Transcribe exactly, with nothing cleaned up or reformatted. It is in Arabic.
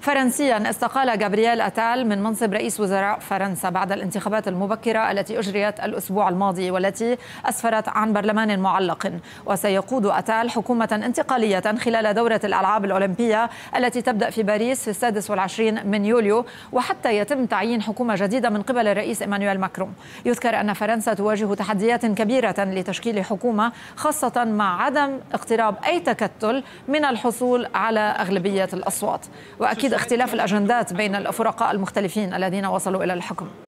فرنسيا، استقال جابرييل أتال من منصب رئيس وزراء فرنسا بعد الانتخابات المبكرة التي أجريت الأسبوع الماضي والتي أسفرت عن برلمان معلق. وسيقود أتال حكومة انتقالية خلال دورة الألعاب الأولمبية التي تبدأ في باريس في السادس والعشرين من يوليو، وحتى يتم تعيين حكومة جديدة من قبل الرئيس إيمانويل ماكرون. يذكر أن فرنسا تواجه تحديات كبيرة لتشكيل حكومة، خاصة مع عدم اقتراب أي تكتل من الحصول على أغلبية الأصوات، وأكيد اختلاف الأجندات بين الأفرقاء المختلفين الذين وصلوا إلى الحكم.